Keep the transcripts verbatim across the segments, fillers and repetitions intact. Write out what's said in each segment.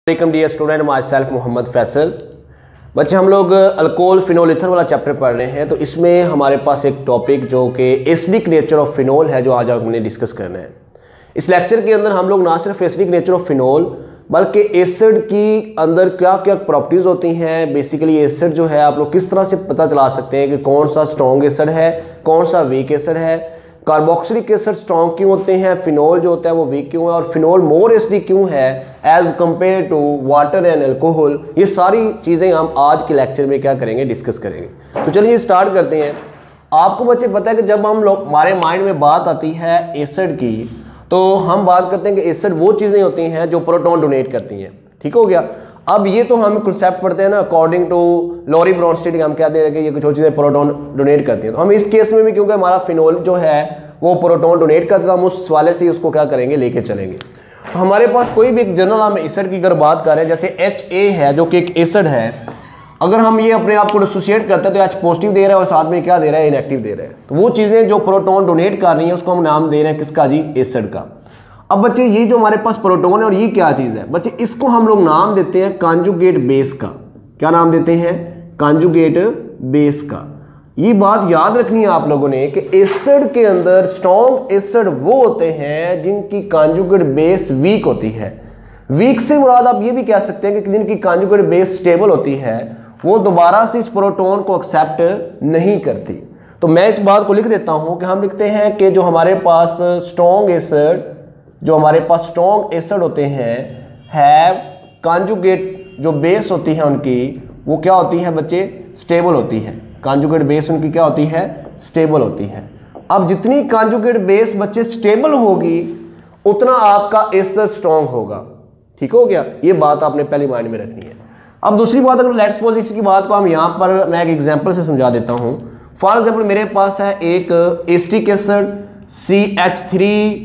Welcome dear student, myself Mohammad Faisal. बच्चे हम लोग अल्कोहल फिनोल ईथर वाला चैप्टर पढ़ रहे हैं, तो इसमें हमारे पास एक टॉपिक जो कि एसिडिक नेचर ऑफ फिनोल है, जो आज हमने डिस्कस करना है। इस लेक्चर के अंदर हम लोग ना सिर्फ एसिडिक नेचर ऑफ फिनोल बल्कि एसिड की अंदर क्या क्या प्रॉपर्टीज़ होती हैं, बेसिकली एसिड जो है आप लोग किस तरह से पता चला सकते हैं कि कौन सा स्ट्रॉन्ग एसिड है, कौन सा वीक एसिड है, कार्बोक्सिलिक एसिड स्ट्रॉन्ग क्यों होते हैं, फिनोल जो होता है वो वीक क्यों है, और फिनोल मोर एसिडिक क्यों है as compare to water and alcohol. ये सारी चीज़ें हम आज के लेक्चर में क्या करेंगे, डिस्कस करेंगे। तो चलिए स्टार्ट करते हैं। आपको बच्चे पता है कि जब हम लोग हमारे माइंड में बात आती है एसिड की, तो हम बात करते हैं कि एसिड वो चीज़ें होती हैं जो प्रोटॉन डोनेट करती हैं। ठीक हो गया। अब ये तो हम कंसेप्ट पढ़ते हैं ना, अकॉर्डिंग टू लॉरी ब्रॉन्स्टेड हम कहते हैं कि ये कुछ और चीज़ें प्रोटॉन डोनेट करती हैं। तो हम इस केस में भी, क्योंकि हमारा फिनोल जो है वो प्रोटॉन डोनेट करता है, हम उस वाले से उसको क्या करेंगे, लेके चलेंगे। तो हमारे पास कोई भी एक जनरल हम एसिड की अगर बात करें, जैसे एच ए है जो कि एक एसिड है, अगर हम ये अपने आप को एसोसिएट करते हैं तो एच पॉजिटिव दे रहा है और साथ में क्या दे रहा है, इनएक्टिव दे रहा है। तो वो चीज़ें जो प्रोटॉन डोनेट कर रही हैं उसको हम नाम दे रहे हैं किसका जी, एसिड का। अब बच्चे ये जो हमारे पास प्रोटॉन है और ये क्या चीज़ है बच्चे, इसको हम लोग नाम देते हैं कॉन्जुगेट बेस का। क्या नाम देते हैं, कॉन्जुगेट बेस का। ये बात याद रखनी है आप लोगों ने कि एसिड के अंदर स्ट्रॉन्ग एसिड वो होते हैं जिनकी कॉन्जुगेट बेस वीक होती है। वीक से मुराद आप ये भी कह सकते हैं कि जिनकी कॉन्जुगेट बेस स्टेबल होती है, वो दोबारा से इस प्रोटॉन को एक्सेप्ट नहीं करती। तो मैं इस बात को लिख देता हूं कि हम लिखते हैं कि जो हमारे पास स्ट्रॉन्ग एसिड जो हमारे पास स्ट्रॉन्ग एसिड होते हैं हैव कॉन्जुगेट जो बेस होती है उनकी, वो क्या होती है बच्चे, स्टेबल होती है। कॉन्जुगेट बेस उनकी क्या होती है, स्टेबल होती है। अब जितनी कॉन्जुगेट बेस बच्चे स्टेबल होगी उतना आपका एसिड स्ट्रॉन्ग होगा। ठीक हो गया। ये बात आपने पहले माइंड में रखनी है। अब दूसरी बात, अगर लेट्स सपोज इसकी बात को हम यहाँ पर मैं एक एग्जांपल से समझा देता हूँ। फॉर एग्जांपल मेरे पास है एक acetic acid C H three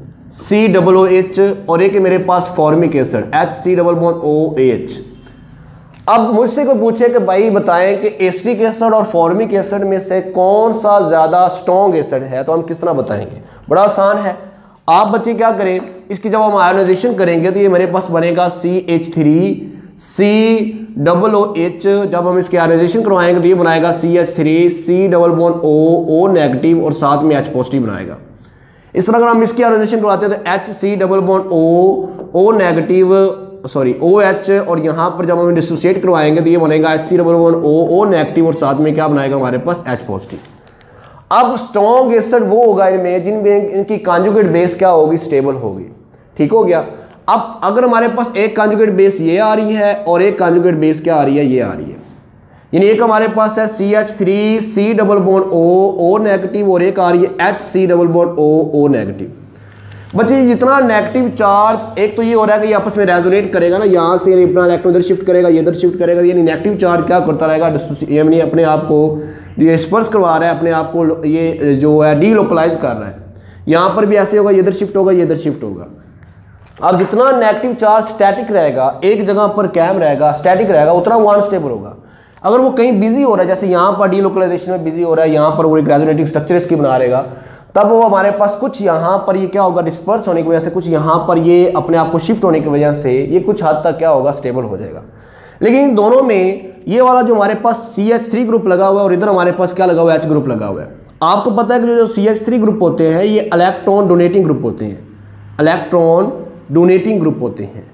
C double O H और एक मेरे पास formic acid H C double bond O H. अब मुझसे कोई पूछे कि भाई बताएं कि एसिटिक एसिड और फॉर्मिक एसिड में से कौन सा ज्यादा स्ट्रॉन्ग एसिड है, तो हम किस तरह बताएंगे। बड़ा आसान है। आप बच्चे क्या करें, इसकी जब हम आयोनाइजेशन करेंगे तो ये मेरे पास बनेगा C H three C double O H. जब हम इसके आयोनाइजेशन करवाएंगे तो ये बनाएगा C H three C double bond O O negative और साथ में एच पॉजिटिव बनाएगा। इस तरह अगर हम इसकी आयोनाइजेशन करवाते हैं तो H C double bond O O negative sorry O H, और यहाँ पर जब हम डिसोसिएट करवाएंगे तो ये बनेगा H C double bond O O negative और साथ में क्या बनाएगा हमारे पास, एच पॉजिटिव। अब स्ट्रॉन्ग एसिड वो होगा इनमें जिनमें इनकी कॉन्जुगेट बेस क्या होगी, स्टेबल होगी। ठीक हो गया। अब अगर हमारे पास एक कॉन्जुगेट बेस ये आ रही है और एक कॉन्जुगेट बेस क्या आ रही है, ये आ रही है, यानी एक हमारे पास है C H three C double bond O O negative और एक आ रही है H C double bond O O negative. बच्चे जितना नेगेटिव चार्ज, एक तो ये हो रहा है कि ये आपस में रेजोनेट करेगा ना, यहाँ से यानी अपना इलेक्ट्रॉन इधर शिफ्ट करेगा, ये इधर शिफ्ट करेगा, यानी नेगेटिव चार्ज क्या करता रहेगा, यानी अपने आप को ये स्पर्श करवा रहा है, अपने आप को ये जो है डीलोकलाइज कर रहा है। यहाँ पर भी ऐसे होगा, ये इधर शिफ्ट होगा, ये इधर शिफ्ट होगा। अब जितना नेगेटिव चार्ज स्टैटिक रहेगा, एक जगह पर कैम रहेगा, स्टैटिक रहेगा, उतना वो अनस्टेबल होगा। अगर वो कहीं बिजी हो रहा है, जैसे यहाँ पर डीलोकलाइजेशन में बिजी हो रहा है, यहाँ पर वो एक रेजोनेटिंग स्ट्रक्चर इसकी बना रहेगा, तब वो हमारे पास कुछ यहाँ पर ये क्या होगा, डिस्पर्स होने की वजह से, कुछ यहाँ पर ये अपने आप को शिफ्ट होने की वजह से ये कुछ हद तक क्या होगा, स्टेबल हो जाएगा। लेकिन इन दोनों में ये वाला जो हमारे पास सी एच थ्री ग्रुप लगा हुआ है और इधर हमारे पास क्या लगा हुआ है, एच ग्रुप लगा हुआ है। आपको पता है कि जो सी एच थ्री ग्रुप होते हैं ये इलेक्ट्रॉन डोनेटिंग ग्रुप होते हैं, इलेक्ट्रॉन डोनेटिंग ग्रुप होते हैं,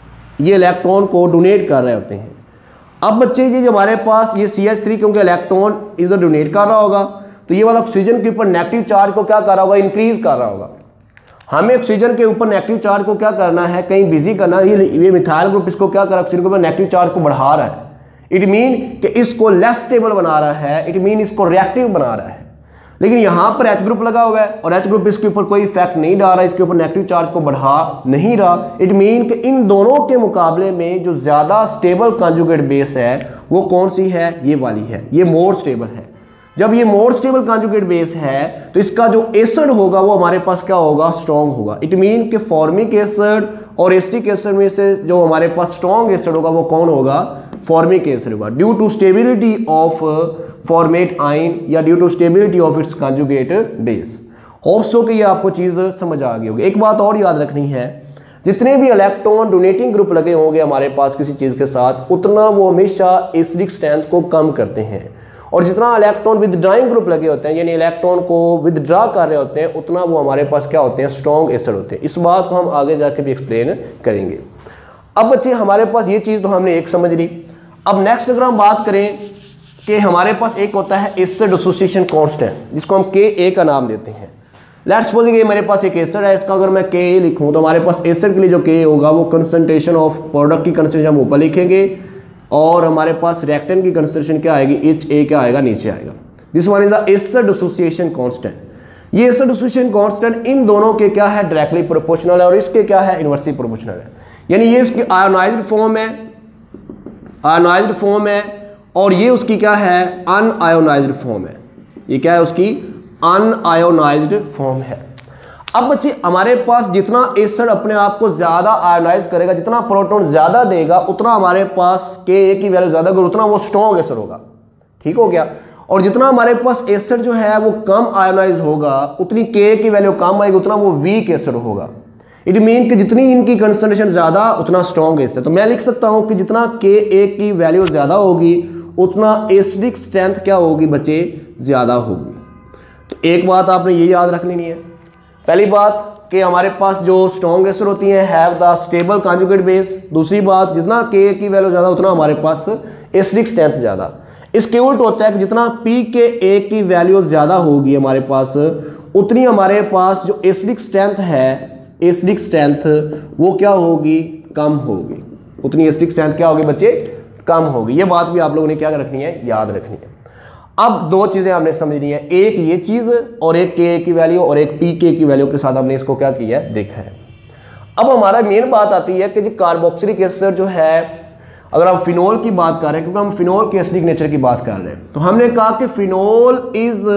ये इलेक्ट्रॉन को डोनेट कर रहे होते हैं। अब बच्चे ये जो हमारे पास ये सी एच थ्री क्योंकि इलेक्ट्रॉन इधर डोनेट कर रहा होगा, तो ये वाला ऑक्सीजन के ऊपर नेगेटिव चार्ज को क्या कर रहा होगा, इंक्रीज कर रहा होगा। हमें ऑक्सीजन के ऊपर नेगेटिव चार्ज को क्या करना है, कहीं बिजी करना है। ये ये मिथाइल ग्रुप इसको क्या कर रहा है, ऑक्सीजन के ऊपर नेगेटिव चार्ज को बढ़ा रहा है। इट मीन कि इसको लेस स्टेबल बना रहा है, इट मीन इसको रिएक्टिव बना रहा है। लेकिन यहाँ पर एच ग्रुप लगा हुआ है और एच ग्रुप इसके ऊपर कोई इफेक्ट नहीं डाल रहा है, इसके ऊपर नेगेटिव चार्ज को बढ़ा नहीं रहा। इट मीन कि इन दोनों के मुकाबले में जो ज्यादा स्टेबल कॉन्जुगेट बेस है वो कौन सी है, ये वाली है, ये मोर स्टेबल है। जब ये मोर स्टेबल कॉन्जुगेट बेस है तो इसका जो एसिड होगा वो हमारे पास क्या होगा, स्ट्रॉन्ग होगा। इट मीन कि फॉर्मिक एसिड और एसिटिक एसिड में से जो हमारे पास स्ट्रॉन्ग एसिड होगा वो कौन होगा, फॉर्मिक एसिड होगा, due to stability of formate ion या due to stability of its conjugate base. Hope so कि ये आपको चीज समझ आ गई होगी। एक बात और याद रखनी है जितने भी इलेक्ट्रॉन डोनेटिंग ग्रुप लगे होंगे हमारे पास किसी चीज़ के साथ, उतना वो हमेशा एसिडिक स्ट्रेंथ को कम करते हैं। और जितना इलेक्ट्रॉन विदड्राइंग ग्रुप लगे होते हैं, यानी इलेक्ट्रॉन को विदड्रा कर रहे होते हैं, उतना वो हमारे पास क्या होते हैं, स्ट्रॉन्ग एसिड होते हैं। इस बात को हम आगे जाके भी एक्सप्लेन करेंगे। अब बच्चे हमारे पास ये चीज़ तो हमने एक समझ ली। अब नेक्स्ट अगर हम बात करें कि हमारे पास एक होता है एसिड एसोसिएशन कांस्टेंट, जिसको हम के ए का नाम देते हैं। लेट्स सपोज कि मेरे पास एक एसिड है, इसका अगर मैं के ए लिखूं तो हमारे पास एसिड के लिए जो के ए होगा वो कंसंट्रेशन ऑफ प्रोडक्ट की कंसंट्रेशन हम ऊपर लिखेंगे, और हमारे पास रिएक्टेंट की कंसंट्रेशन क्या आएगी, एच ए क्या आएगा, नीचे आएगा। This one is the acid association constant. ये एसिड एसोसिएशन कांस्टेंट इन दोनों के क्या है, डायरेक्टली प्रोपोर्शनल है, और इसके क्या है, इनवर्सली प्रोपोर्शनल है। यानी ये इसकी आयोनाइज्ड फॉर्म है, आयोनाइज्ड फॉर्म है, और ये उसकी क्या है, अनआयोनाइज्ड फॉर्म है। ये क्या है, उसकी अनआयोनाइज्ड फॉर्म है। अब बच्चे हमारे पास जितना एसिड अपने आप को ज्यादा आयोनाइज करेगा, जितना प्रोटॉन ज्यादा देगा, उतना हमारे पास के ए की वैल्यू ज्यादा होगी, उतना वो स्ट्रॉन्ग एसिड होगा। ठीक हो गया। और जितना हमारे पास एसिड जो है वो कम आयोनाइज होगा, उतनी के ए की वैल्यू कम आएगी, उतना वो वीक एसिड होगा। इट मीन कि जितनी इनकी कंसंट्रेशन ज्यादा उतना स्ट्रॉन्ग एसिड। तो मैं लिख सकता हूं कि जितना के ए की वैल्यू ज्यादा होगी, उतना एसिडिक स्ट्रेंथ क्या होगी बच्चे, ज्यादा होगी। तो एक बात आपने ये याद रख लेनी है। पहली बात कि हमारे पास जो स्ट्रॉन्ग एसिड होती है have the stable conjugate base. दूसरी बात, जितना के की वैल्यू ज्यादा उतना हमारे पास एसिडिक स्ट्रेंथ ज्यादा। इसके उल्ट होता है कि जितना पी के ए की वैल्यू ज्यादा होगी हमारे पास, उतनी हमारे पास जो एसिडिक स्ट्रेंथ है, एसिडिक स्ट्रेंथ वो क्या होगी, कम होगी। उतनी एसिडिक स्ट्रेंथ क्या होगी बच्चे, कम होगी। ये बात भी आप लोगों ने क्या रखनी है, याद रखनी है। अब दो चीजें हमने समझनी है, एक ये चीज और एक के की वैल्यू और एक पी के की वैल्यू के साथ हमने इसको क्या किया है, देखा है। अब हमारा मेन बात आती है कि जो कार्बोक्सिलिक एसिड जो है, अगर हम फिनोल की बात कर रहे हैं, क्योंकि हम फिनोल के एसिडिक नेचर की बात कर रहे हैं, तो हमने कहा कि phenol is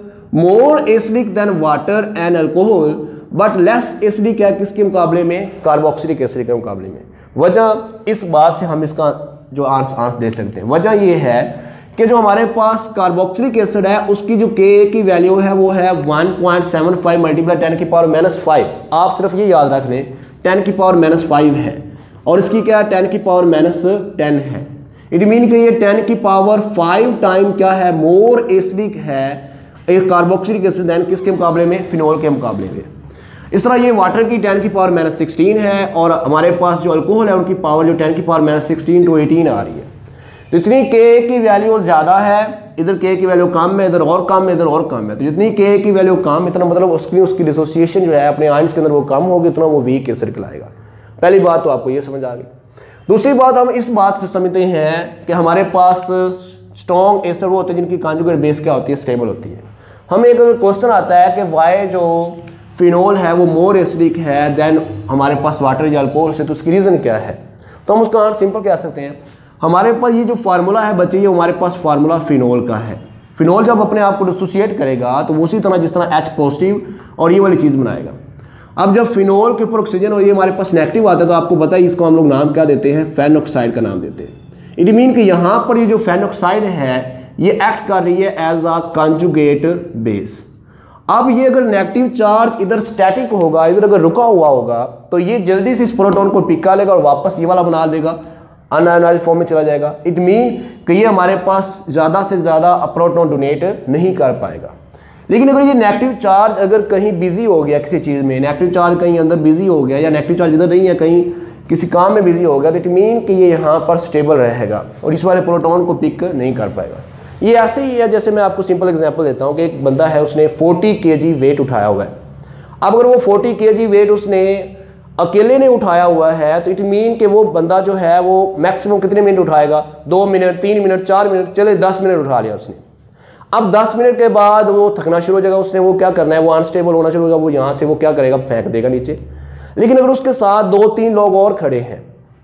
more acidic than water and alcohol, but less acidic है किसके मुकाबले में, कार्बोक्सिलिक एसिड के मुकाबले में। वजह इस बात से हम इसका जो आंसर आंसर दे सकते हैं, वजह ये है कि जो हमारे पास कार्बोक्सिलिक एसिड है उसकी जो के की वैल्यू है वो है one point seven five multiply ten की पावर माइनस फाइव। आप सिर्फ ये याद रख लें, टेन की पावर माइनस फाइव है, और इसकी क्या है, टेन की पावर माइनस टेन है। इट मीन कि ये टेन की पावर फाइव टाइम क्या है, मोर एसिडिक है एक कार्बोक्सिलिक एसिड देन किसके मुकाबले में, फिनोल के मुकाबले में। इस तरह ये वाटर की टेन की पावर माइनस सिक्सटीन है, और हमारे पास जो अल्कोहल है उनकी पावर जो टेन की power minus sixteen to eighteen आ रही है। तो इतनी के की वैल्यू ज्यादा है, इधर के की वैल्यू कम है, इधर और कम है, इधर और कम है। तो जितनी के की वैल्यू कम, इतना मतलब उसकी उसकी डिसोसिएशन जो है अपने आयंस के अंदर वो कम होगी, उतना वो वीक एसिड कहलाएगा। पहली बात तो आपको ये समझ आ गई। दूसरी बात हम इस बात से समझते हैं कि हमारे पास स्ट्रॉन्ग एसिड वो होते हैं जिनकी कॉन्जुगेट बेस क्या होती है, स्टेबल होती है। हमें एक क्वेश्चन आता है कि वाई जो फिनोल है वो मोर एसिडिक है देन हमारे पास वाटर या अल्कोहल से, तो उसकी रीजन क्या है। तो हम उसका आंसर सिंपल कह सकते हैं, हमारे पास ये जो फार्मूला है बच्चे, ये हमारे पास फार्मूला फिनोल का है। फिनोल जब अपने आप को डिसोसिएट करेगा तो वो उसी तरह जिस तरह H पॉजिटिव और ये वाली चीज़ बनाएगा। अब जब फिनोल के ऊपर ऑक्सीजन और ये हमारे पास नेगेटिव आता है, तो आपको पता है इसको हम लोग नाम क्या देते हैं, फैन ऑक्साइड का नाम देते हैं। इट मीन कि यहाँ पर ये जो फैन ऑक्साइड है ये एक्ट कर रही है एज अ कॉन्जुगेट बेस। अब ये अगर नेगेटिव चार्ज इधर स्टैटिक होगा, इधर अगर रुका हुआ होगा, तो ये जल्दी से इस प्रोटॉन को पिक कर लेगा और वापस ये वाला बना देगा, अनआयोनाइज्ड फॉर्म में चला जाएगा। इट मीन कि ये हमारे पास ज़्यादा से ज़्यादा प्रोटॉन डोनेट नहीं कर पाएगा। लेकिन अगर ये नेगेटिव चार्ज अगर कहीं बिजी हो गया किसी चीज़ में, नेगेटिव चार्ज कहीं अंदर बिजी हो गया, या नेगेटिव चार्ज इधर नहीं है, कहीं किसी काम में बिजी हो गया, तो इट मीन कि ये यहाँ पर स्टेबल रहेगा और इस वाले प्रोटॉन को पिक नहीं कर पाएगा। ये ऐसे ही है, जैसे मैं आपको सिंपल एग्जांपल देता हूँ कि एक बंदा है, उसने फोर्टी केजी वेट उठाया हुआ है। अब अगर वो फोर्टी केजी वेट उसने अकेले ने उठाया हुआ है, तो इट मीन कि वो बंदा जो है वो मैक्सिमम कितने मिनट उठाएगा, दो मिनट, तीन मिनट, चार मिनट, चले दस मिनट उठा लिया उसने। अब दस मिनट के बाद वो थकना शुरू हो जाएगा, उसने वो क्या करना है, वो अनस्टेबल होना शुरू होगा, वो यहाँ से वो क्या करेगा, फेंक देगा नीचे। लेकिन अगर उसके साथ दो तीन लोग और खड़े हैं,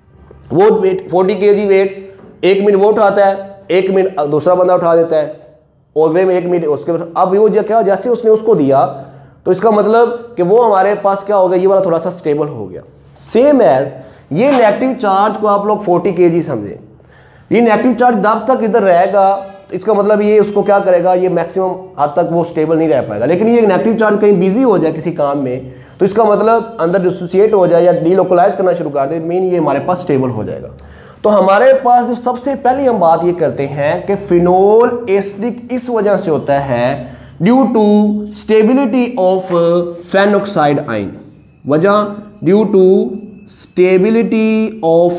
वो वेट फोर्टी केजी वेट एक मिनट वो उठाता है, एक मिनट दूसरा बंदा उठा देता है, और वे में एक मिनट उसके, अब वो क्या, जैसे उसने उसको दिया, तो इसका मतलब कि वो हमारे पास क्या हो गया, ये वाला थोड़ा सा स्टेबल हो गया। सेम एज ये नेगेटिव चार्ज को आप लोग फोर्टी केजी समझे, ये नेगेटिव चार्ज जब तक इधर रहेगा, इसका मतलब ये उसको क्या करेगा, ये मैक्सिमम हद तक वो स्टेबल नहीं रह पाएगा। लेकिन ये नेगेटिव चार्ज कहीं बिजी हो जाए किसी काम में, तो इसका मतलब अंदर डिसोसिएट हो जाए या डीलोकलाइज करना शुरू कर दे, मीन ये हमारे पास स्टेबल हो जाएगा। तो हमारे पास जो सबसे पहले हम बात ये करते हैं कि फिनोल एसिडिक इस वजह से होता है due to stability of phenoxide ion. वजह due to stability of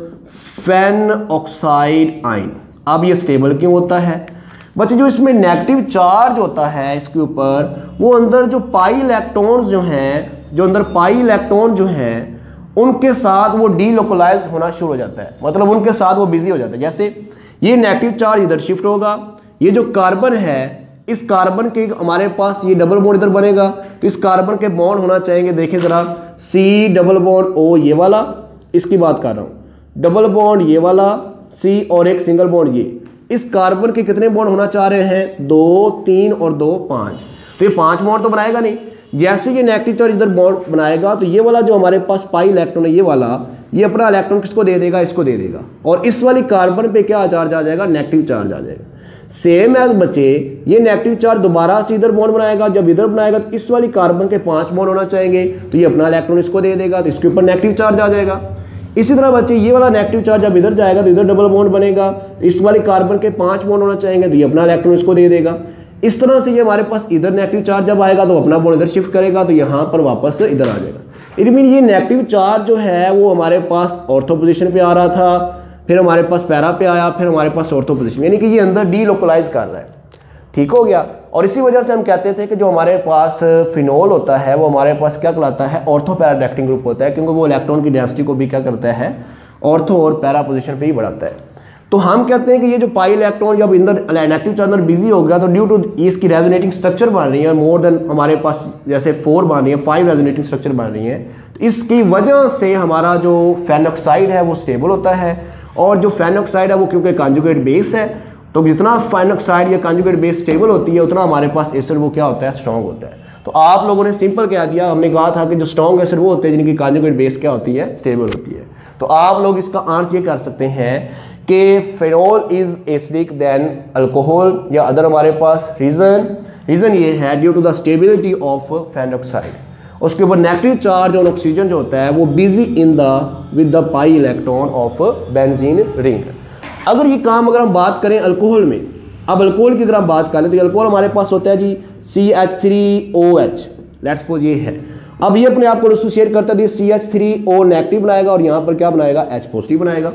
phenoxide ion. अब ये स्टेबल क्यों होता है बच्चे? जो इसमें नेगेटिव चार्ज होता है इसके ऊपर, वो अंदर जो पाई इलेक्ट्रॉन्स जो हैं, जो अंदर पाई इलेक्ट्रॉन जो हैं उनके साथ वो डीलोकलाइज होना शुरू हो जाता है, मतलब उनके साथ वो बिजी हो जाता है। जैसे ये नेगेटिव चार्ज इधर शिफ्ट होगा, ये जो कार्बन है इस कार्बन के हमारे पास ये डबल बॉन्ड इधर बनेगा, तो इस कार्बन के बॉन्ड होना चाहिए, देखिए जरा, सी डबल बॉन्ड ओ ये वाला, इसकी बात कर रहा हूँ, डबल बॉन्ड ये वाला सी और एक सिंगल बॉन्ड ये। इस कार्बन के कितने बॉन्ड होना चाह रहे हैं? दो, तीन और दो, पाँच। तो ये पांच बॉन्ड तो बनाएगा नहीं। जैसे ये नेगेटिव चार्ज इधर बॉन्ड बनाएगा तो ये वाला जो हमारे पास पाई इलेक्ट्रॉन है ये वाला, ये अपना इलेक्ट्रॉन किसको दे देगा? इसको दे देगा। और इस वाली कार्बन पे क्या चार्ज आ जाएगा? नेगेटिव चार्ज आ जाएगा। सेम एज बच्चे, ये नेगेटिव चार्ज दोबारा से इधर बॉन्ड बनाएगा, जब इधर बनाएगा तो इस वाली कार्बन के पांच बॉन्ड होना चाहिए, तो ये अपना इलेक्ट्रॉन इसको दे देगा, तो इसके ऊपर नेगेटिव चार्ज आ जाएगा। इसी तरह बच्चे ये वाला नेगेटिव चार्ज जब इधर जाएगा तो इधर डबल बॉन्ड बनेगा, इस वाली कार्बन के पांच बॉन्ड होना चाहिए, तो ये अपना इलेक्ट्रॉन इसको दे देगा। इस तरह से ये हमारे पास इधर नेगेटिव चार्ज जब आएगा तो अपना बॉन्ड इधर शिफ्ट करेगा, तो यहाँ पर वापस इधर आ जाएगा। इट मीन ये नेगेटिव चार्ज जो है वो हमारे पास ऑर्थो पोजीशन पे आ रहा था, फिर हमारे पास पैरा पे आया, फिर हमारे पास ऑर्थो पोजीशन, यानी कि ये अंदर डीलोकलाइज कर रहा है। ठीक हो गया। और इसी वजह से हम कहते थे कि जो हमारे पास फिनोल होता है वो हमारे पास क्या कहलाता है? ऑर्थो पैरा एक्टिंग ग्रुप होता है, क्योंकि वो इलेक्ट्रॉन की डेंसिटी को भी क्या करता है? ऑर्थो और पैरा पोजीशन पे ही बढ़ाता है। तो हम कहते हैं कि ये जो पाई इलेक्ट्रॉन जब इंदर नेगेटिव चार्ज अंदर बिजी हो गया तो ड्यू टू इसकी रेजोनेटिंग स्ट्रक्चर बन रही है, मोर देन हमारे पास जैसे फोर बन रही है, फाइव रेजोनेटिंग स्ट्रक्चर बन रही है, तो इसकी वजह से हमारा जो फेनॉक्साइड है वो स्टेबल होता है। और जो फेनॉक्साइड है वो क्योंकि कॉन्जुगेट बेस है, तो जितना फेनॉक्साइड या कॉन्जुगेट बेस स्टेबल होती है उतना हमारे पास एसिड वो क्या होता है? स्ट्रॉन्ग होता है। तो आप लोगों ने सिंपल कह दिया, हमने कहा था कि जो स्ट्रॉन्ग एसिड वो होते हैं जिनकी कॉन्जुगेट बेस क्या होती है? स्टेबल होती है। तो आप लोग इसका आंसर ये कर सकते हैं कि phenol is acidic than alcohol, या अदर हमारे पास रीजन रीजन ये है due to the stability of phenoxide. उसके ऊपर नेगेटिव चार्ज ऑन ऑक्सीजन जो होता है वो busy in the with the pi electron of benzene ring. अगर ये काम अगर हम बात करें अल्कोहल में, अब अल्कोहल की अगर हम बात करें तो अल्कोहल हमारे पास होता है जी C H three O H, let's suppose ये है। अब ये अपने आप को एसोसिएट करता है, C H three O negative बनाएगा और यहाँ पर क्या बनाएगा? H पॉजिटिव बनाएगा।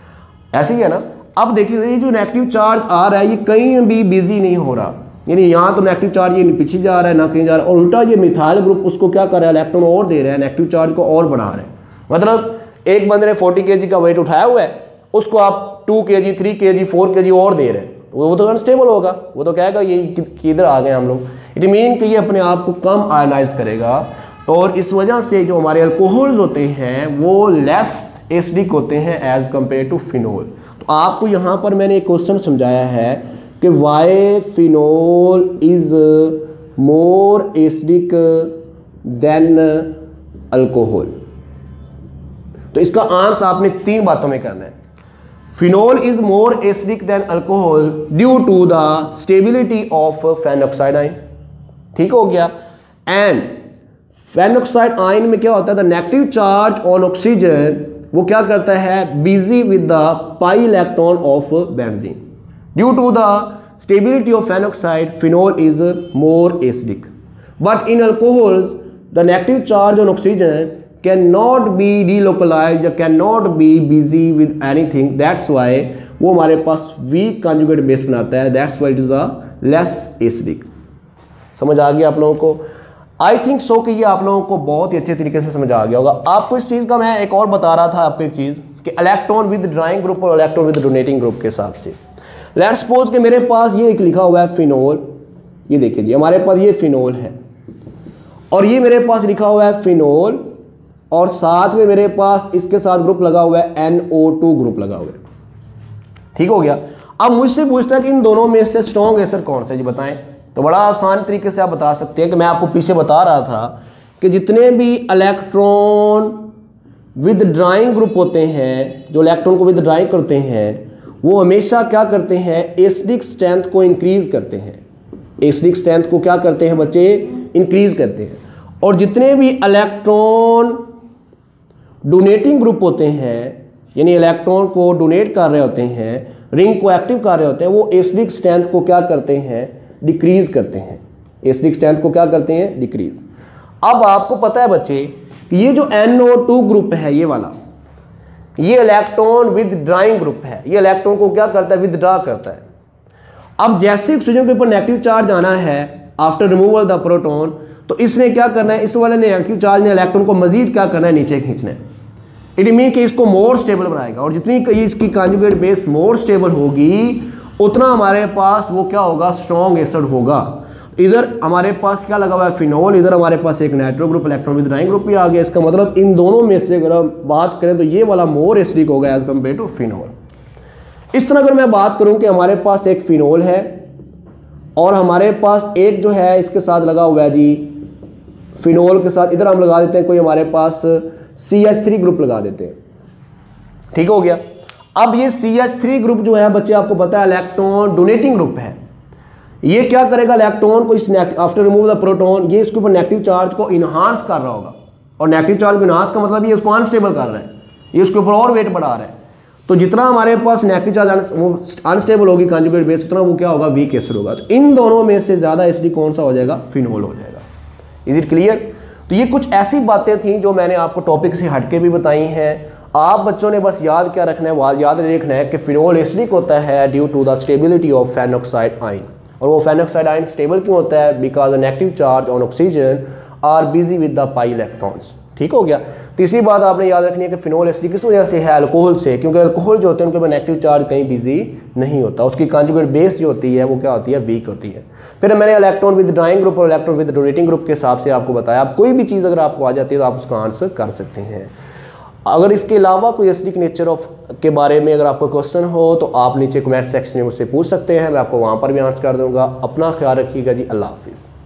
ऐसे ही है ना। अब देखिए ये जो नेगेटिव चार्ज आ रहा है ये कहीं भी बिजी नहीं हो रहा, यानी यहाँ तो नेगेटिव चार्ज ये पीछे जा रहा है ना कहीं जा रहा है, और उल्टा ये मिथाइल ग्रुप उसको क्या कर रहा है? इलेक्ट्रॉन और दे रहा है, नेगेटिव चार्ज को और बढ़ा रहा है। मतलब एक बंदे ने फोर्टी के जी का वेट उठाया हुआ है, उसको आप टू के जी, थ्री के जी, फोर के जी और दे रहे हैं, वो तो अनस्टेबल होगा, वो तो कहेगा ये किधर आ गए हम लोग। इट मीन कि ये अपने आप को कम आयनाइज करेगा, और इस वजह से जो हमारे अल्कोहल्स होते हैं वो लेस एसिडिक होते हैं एज कंपेयर टू फिनोल। तो आपको यहाँ पर मैंने एक क्वेश्चन समझाया है कि why phenol is more acidic than alcohol. तो इसका आंसर आपने तीन बातों में करना है। Phenol is more acidic than alcohol due to the stability of phenoxide ion. ठीक हो गया। एंड फेनॉक्साइड आयन में क्या होता है? The negative charge on oxygen वो क्या करता है? Busy with the pi electron of benzene. Due to the stability of phenoxide phenol is more acidic, but in alcohols the negative charge on oxygen can not be delocalize या can not be busy with anything, that's why वो हमारे पास weak conjugate base बनाता है, that's why it is a less acidic. समझ आ गया आप लोगों को? आई थिंक सो कि ये आप लोगों को बहुत ही अच्छे तरीके से समझ आ गया होगा। आपको इस चीज़ का मैं एक और बता रहा था आपको एक चीज़ कि इलेक्ट्रॉन विद ड्राइंग ग्रुप और इलेक्ट्रॉन विद डोनेटिंग ग्रुप के हिसाब से। लेट्स सपोज कि मेरे पास ये एक लिखा हुआ है फिनोल, ये देखिए जी हमारे पास ये फिनोल है, और ये मेरे पास लिखा हुआ है फिनोल, और साथ में मेरे पास इसके साथ ग्रुप लगा हुआ है एन ओ टू ग्रुप लगा हुआ है। ठीक हो गया। अब मुझसे पूछता है कि इन दोनों में से स्ट्रॉन्ग एसिड कौन सा जी बताएं। तो बड़ा आसान तरीके से आप बता सकते हैं कि मैं आपको पीछे बता रहा था कि जितने भी इलेक्ट्रॉन विद ड्राइंग ग्रुप होते हैं, जो इलेक्ट्रॉन को विद ड्राइंग करते हैं, वो हमेशा क्या करते हैं? एसिडिक स्ट्रेंथ को इंक्रीज करते हैं। एसिडिक स्ट्रेंथ को क्या करते हैं बच्चे? इंक्रीज करते हैं। और जितने भी इलेक्ट्रॉन डोनेटिंग ग्रुप होते हैं, यानी इलेक्ट्रॉन को डोनेट कर रहे होते हैं, रिंग को एक्टिव कर रहे होते हैं, वो एसिडिक स्ट्रेंथ को क्या करते हैं, डिक्रीज करते हैं। एसिडिक स्ट्रेंथ को क्या करते हैं, डिक्रीज। अब आपको पता है बच्चे कि ये जो एन ओ टू ग्रुप है, ये वाला, ये इलेक्ट्रॉन विदड्राइंग ग्रुप है, ये इलेक्ट्रॉन को क्या करता है, विदड्रा करता है। अब जैसे ऑक्सीजन के ऊपर नेगेटिव चार्ज आना है आफ्टर रिमूवल द प्रोटॉन, तो इसने क्या करना है, इस वाले नेगेटिव चार्ज ने इलेक्ट्रॉन को मजीद क्या करना है, नीचे खींचना है। इट मीन कि इसको मोर स्टेबल बनाएगा, और जितनी इसकी कॉन्जुगेट बेस मोर स्टेबल होगी उतना हमारे पास वो क्या होगा, स्ट्रॉन्ग एसिड होगा। इधर हमारे पास क्या लगा हुआ है, फिनोल, इधर हमारे पास एक nitro group, electron withdrawing group भी आ गया। इसका मतलब इन दोनों में से अगर हम बात करें तो ये वाला मोर एसिडिक होगा एज कम्पेयर टू फिनोल। इस तरह अगर मैं बात करूं कि हमारे पास एक फिनोल है और हमारे पास एक जो है इसके साथ लगा हुआ है जी, फिनोल के साथ इधर हम लगा देते हैं कोई हमारे पास सी एच थ्री ग्रुप लगा देते हैं, ठीक हो गया। अब ये सी एच थ्री ग्रुप जो है बच्चे आपको पता है इलेक्ट्रॉन डोनेटिंग ग्रुप है। ये क्या करेगा, इलेक्ट्रॉन को इस आफ्टर रिमूव द प्रोटॉन, ये इसके ऊपर नेगेटिव चार्ज को इनहांस कर रहा होगा, और नेगेटिव चार्ज को इनहांस का मतलब ये उसको अनस्टेबल कर रहा है, ये उसके ऊपर और वेट बढ़ा रहा है। तो जितना हमारे पास नेगेटिव चार्ज वो अनस्टेबल होगी कॉन्जुगेट बेस, उतना वो क्या होगा, वीक एसिड होगा। तो इन दोनों में से ज्यादा एसिडिक कौन सा हो जाएगा, फिनोल हो जाएगा। Is it clear? तो ये कुछ ऐसी बातें थी जो मैंने आपको टॉपिक से हटके भी बताई हैं। आप बच्चों ने बस याद क्या रखना है, याद रखना है कि फिनोल एसिडिक होता है due to the stability of phenoxide ion. और वो फेनॉक्साइड आयन स्टेबल क्यों होता है, because the negative charge on oxygen are busy with the pi electrons. ठीक हो गया। तीसरी बात आपने याद रखनी है कि फिनोल एसिडिक किस वजह से है, अल्कोहल से, क्योंकि अल्कोहल जो होते हैं उनके ऊपर नेगेटिव चार्ज कहीं बिजी नहीं होता, उसकी कॉन्जुगेट बेस जो होती है वो क्या होती है, वीक होती है। फिर मैंने इलेक्ट्रॉन विद ड्राइंग ग्रुप और इलेक्ट्रॉन विद डोनेटिंग ग्रुप के हिसाब से आपको बताया। आप कोई भी चीज़ अगर आपको आ जाती है तो आप उसका आंसर कर सकते हैं। अगर इसके अलावा कोई एसिडिक नेचर ऑफ के बारे में अगर आपको क्वेश्चन हो तो आप नीचे कमेंट सेक्शन में मुझसे पूछ सकते हैं, मैं आपको वहाँ पर भी आंसर कर दूंगा। अपना ख्याल रखिएगा जी, अल्लाह हाफिज़।